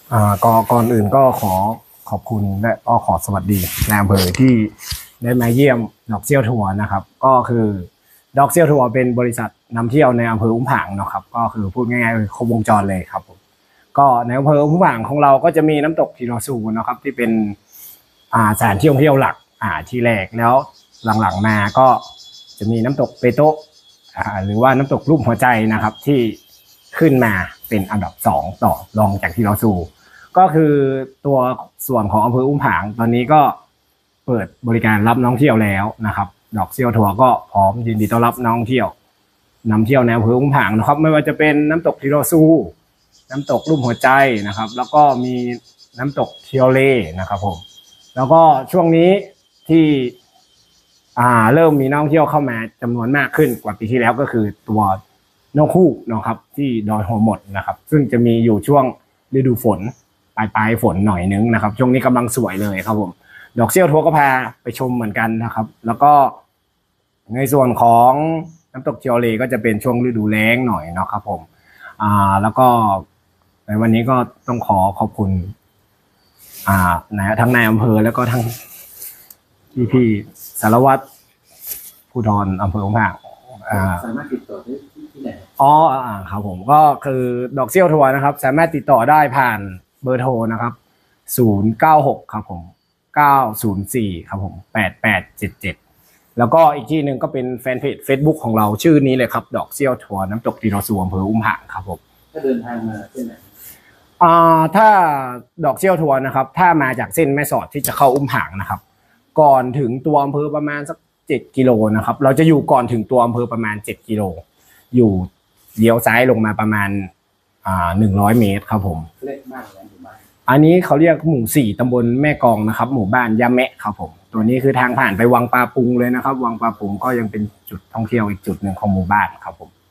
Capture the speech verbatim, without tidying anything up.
อ่าก็ก่อนอื่นก็ขอขอบคุณและก็ขอสวัสดีนายอำเภอที่ได้มาเยี่ยมดอกเซี่ยวทัวร์นะครับก็คือดอกเซี่ยวทัวร์เป็นบริษัทนำเที่ยวในอำเภออุ้มผางเนาะครับก็คือพูดง่ายๆคือครบวงจรเลยครับผมก็ในอำเภออุ้มผางของเราก็จะมีน้ำตกทีโรซูนะครับที่เป็นอ่าสถานที่ท่องเที่ยวหลักอ่าที่แรกแล้วหลังๆมาก็จะมีน้ำตกเปโตะอ่าหรือว่าน้ำตกรูปหัวใจนะครับที่ขึ้นมาเป็นอันดับสองต่อรองจากทีโรซู ก็คือตัวส่วนของอำเภออุ้มผางตอนนี้ก็เปิดบริการรับนักท่องเที่ยวแล้วนะครับดอกเซี่ยวทัวร์ก็พร้อมยินดีต้อนรับนักท่องเที่ยวนำเที่ยวในอำเภออุ้มผางนะครับไม่ว่าจะเป็นน้ำตกทีโรซูน้ำตกรูปหัวใจนะครับแล้วก็มีน้ำตกเทียวเลนะครับผมแล้วก็ช่วงนี้ที่อ่าเริ่มมีนักท่องเที่ยวเข้ามาจำนวนมากขึ้นกว่าปีที่แล้วก็คือตัวนกฮูกนะครับที่ดอยหัวหมดนะครับซึ่งจะมีอยู่ช่วงฤดูฝนปลายปลายฝนหน่อยนึงนะครับช่วงนี้กำลังสวยเลยครับผมดอกเซี่ยวทัวร์ก็พาไปชมเหมือนกันนะครับแล้วก็ในส่วนของน้ำตกเทียวเลก็จะเป็นช่วงฤดูแล้งหน่อยเนาะครับผมอ่าแล้วก็ในวันนี้ก็ต้องขอขอบคุณอ่านะทั้งนายอำเภอแล้วก็ทั้งพี่พี่สารวัตรภูธรอำเภอองค์อ่างอ่าสามารถติดต่อได้ที่ไหนอ๋ออ่าครับผมก็คือดอกเซี่ยวทัวร์นะครับสามารถติดต่อได้ผ่านเบอร์โทรนะครับศูนย์เก้าหกครับผมเก้าศูนย์สี่ครับผมแปดแปดเจ็ดเจ็ดแล้วก็อีกที่หนึ่งก็เป็นแฟนเพจ Facebook ของเราชื่อนี้เลยครับดอกเซี่ยวทัวร์น้ำตกทีโรซูอำเภออุ้มผางครับผมถ้าเดินทางมาเส้นไหนอ่าถ้าดอกเซี่ยวทัวร์นะครับถ้ามาจากเส้นแม่สอดที่จะเข้าอุ้มผางนะครับก่อนถึงตัวอำเภอประมาณสักเจ็ดกิโลนะครับเราจะอยู่ก่อนถึงตัวอำเภอประมาณเจ็ดกิโลอยู่เลี้ยวซ้ายลงมาประมาณอ่าหนึ่งร้อยเมตรครับผมเล็กมากเลยหมู่บ้านอันนี้เขาเรียกหมู่สี่ตำบลแม่กองนะครับหมู่บ้านยะแมะครับผมตัวนี้คือทางผ่านไปวังปลาปุงเลยนะครับวังปลาปุงก็ยังเป็นจุดท่องเที่ยวอีกจุดหนึ่งของหมู่บ้านครับผม